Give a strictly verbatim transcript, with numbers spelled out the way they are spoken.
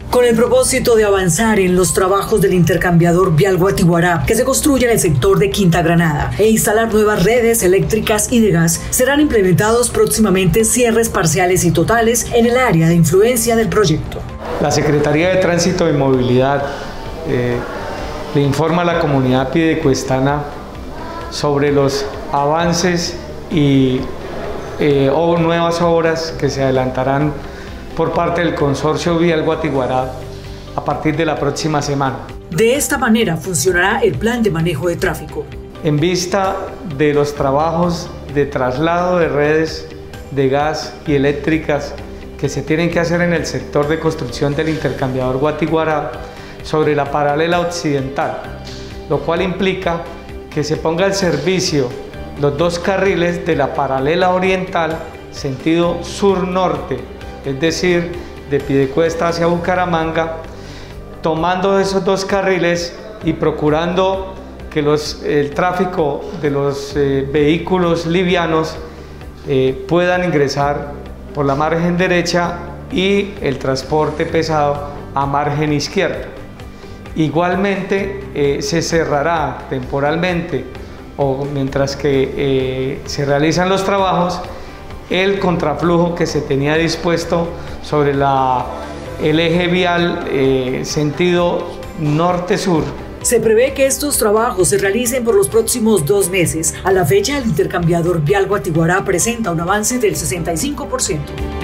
Con el propósito de avanzar en los trabajos del intercambiador vial Guatiguará, que se construye en el sector de Quinta Granada, e instalar nuevas redes eléctricas y de gas, serán implementados próximamente cierres parciales y totales en el área de influencia del proyecto. La Secretaría de Tránsito y Movilidad eh, le informa a la comunidad piedecuestana sobre los avances y eh, o nuevas obras que se adelantarán por parte del Consorcio Vial Guatiguará a partir de la próxima semana. De esta manera funcionará el plan de manejo de tráfico. En vista de los trabajos de traslado de redes de gas y eléctricas que se tienen que hacer en el sector de construcción del intercambiador Guatiguará sobre la paralela occidental, lo cual implica que se ponga al servicio los dos carriles de la paralela oriental sentido sur-norte, es decir, de Piedecuesta hacia Bucaramanga, tomando esos dos carriles y procurando que los, el tráfico de los eh, vehículos livianos eh, puedan ingresar por la margen derecha y el transporte pesado a margen izquierda. Igualmente eh, se cerrará temporalmente o mientras que eh, se realizan los trabajos el contraflujo que se tenía dispuesto sobre la, el eje vial eh, sentido norte-sur. Se prevé que estos trabajos se realicen por los próximos dos meses. A la fecha, el intercambiador vial Guatiguará presenta un avance del sesenta y cinco por ciento.